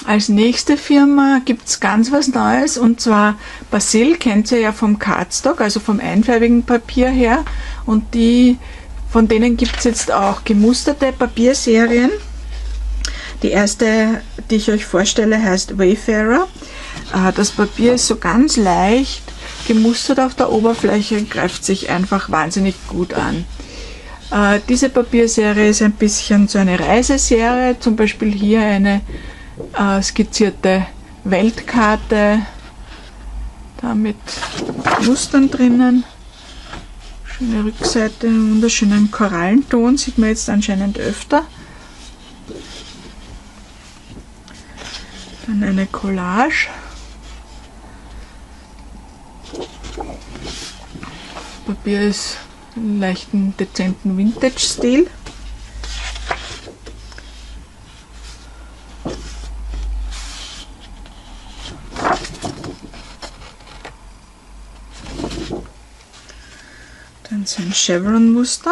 Als nächste Firma gibt es ganz was Neues, und zwar Persil kennt ihr ja vom Cardstock, also vom einfarbigen Papier her, und von denen gibt es jetzt auch gemusterte Papierserien. Die erste, die ich euch vorstelle, heißt Wayfarer. Das Papier ist so ganz leicht gemustert auf der Oberfläche, greift sich einfach wahnsinnig gut an. Diese Papierserie ist ein bisschen so eine Reiseserie, zum Beispiel hier eine skizzierte Weltkarte, da mit Mustern drinnen. Schöne Rückseite, einen wunderschönen Korallenton, sieht man jetzt anscheinend öfter. Dann eine Collage. Das Papier ist in leichten, dezenten Vintage-Stil. Dann so ein Chevron-Muster.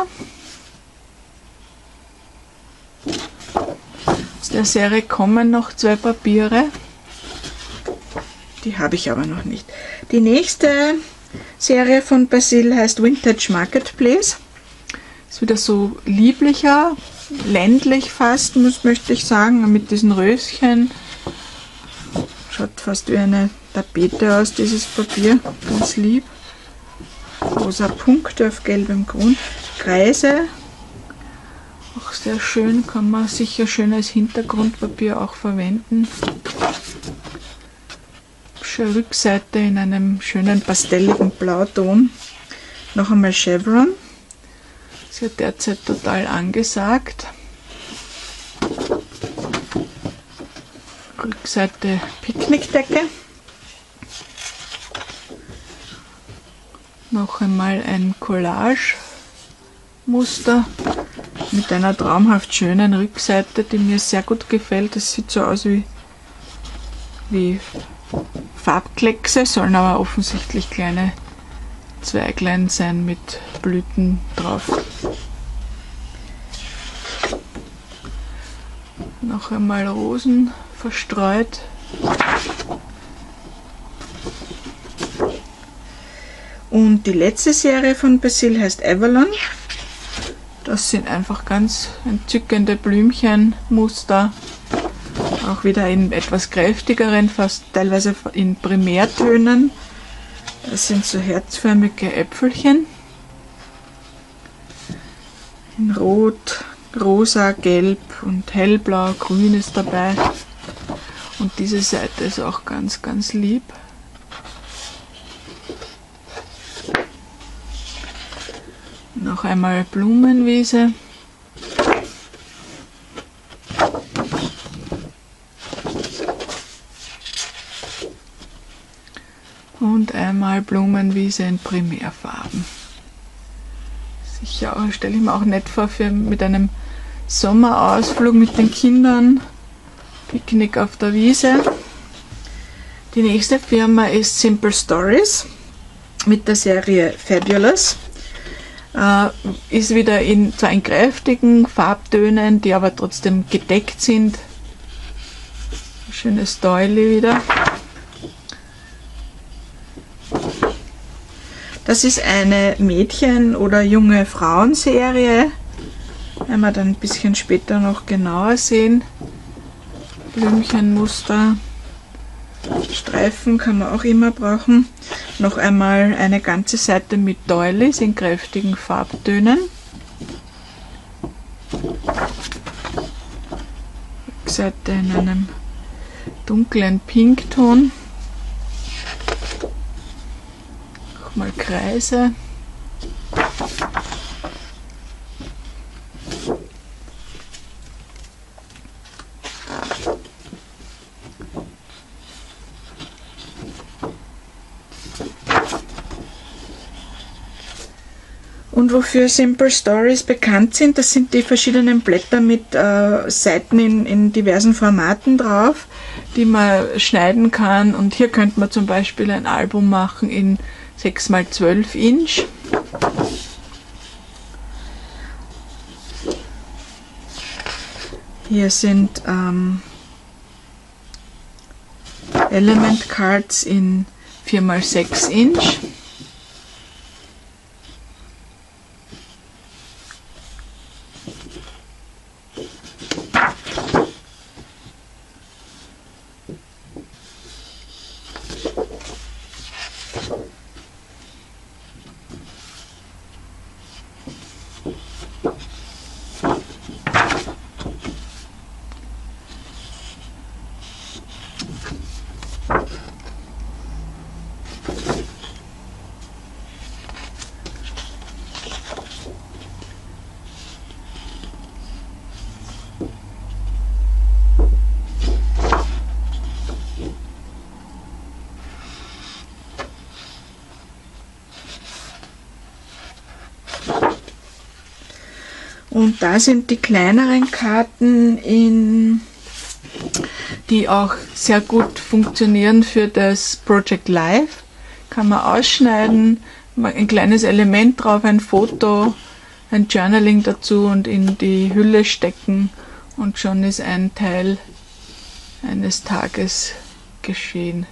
Aus der Serie kommen noch 2 Papiere. Die habe ich aber noch nicht. Die nächste Serie von Persil heißt Vintage Marketplace. Ist wieder so lieblicher, ländlich fast, möchte ich sagen, mit diesen Röschen. Schaut fast wie eine Tapete aus, dieses Papier. Ganz lieb. Rosa Punkte auf gelbem Grund. Kreise. Auch sehr schön, kann man sicher schön als Hintergrundpapier auch verwenden. Hübsche Rückseite in einem schönen pastelligen Blauton. Noch einmal Chevron. Ist ja derzeit total angesagt. Rückseite Picknickdecke. Noch einmal ein Collage-Muster mit einer traumhaft schönen Rückseite, die mir sehr gut gefällt. Das sieht so aus wie Farbkleckse, sollen aber offensichtlich kleine Zweiglein sein mit Blüten drauf. Noch einmal Rosen verstreut. Und die letzte Serie von Persil heißt Avalon. Das sind einfach ganz entzückende Blümchenmuster. Auch wieder in etwas kräftigeren, fast teilweise in Primärtönen. Das sind so herzförmige Äpfelchen. In Rot, Rosa, Gelb und Hellblau, Grün ist dabei. Und diese Seite ist auch ganz, ganz lieb. Noch einmal Blumenwiese. Und einmal Blumenwiese in Primärfarben. Sicher stelle ich mir auch nett vor mit einem Sommerausflug mit den Kindern. Picknick auf der Wiese. Die nächste Firma ist Simple Stories mit der Serie Fabulous. Ist wieder zwar in kräftigen Farbtönen, die aber trotzdem gedeckt sind. Schönes Doily wieder. Das ist eine Mädchen- oder junge Frauenserie. Werden wir dann ein bisschen später noch genauer sehen. Blümchenmuster, Streifen kann man auch immer brauchen. Noch einmal eine ganze Seite mit Doilies in kräftigen Farbtönen. Rückseite in einem dunklen Pinkton. Nochmal Kreise. Und wofür Simple Stories bekannt sind, das sind die verschiedenen Blätter mit Seiten in diversen Formaten drauf, die man schneiden kann. Und hier könnte man zum Beispiel ein Album machen in 6×12 Inch. Hier sind Element Cards in 4x6 Inch. Und da sind die kleineren Karten, die auch sehr gut funktionieren für das Project Live. Kann man ausschneiden, ein kleines Element drauf, ein Foto, ein Journaling dazu und in die Hülle stecken und schon ist ein Teil eines Tages geschehen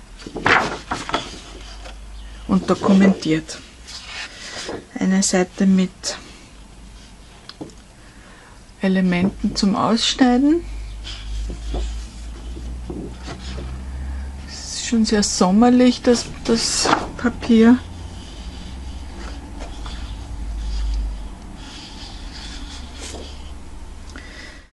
und dokumentiert. Eine Seite mit Elementen zum Ausschneiden. Es ist schon sehr sommerlich, das Papier.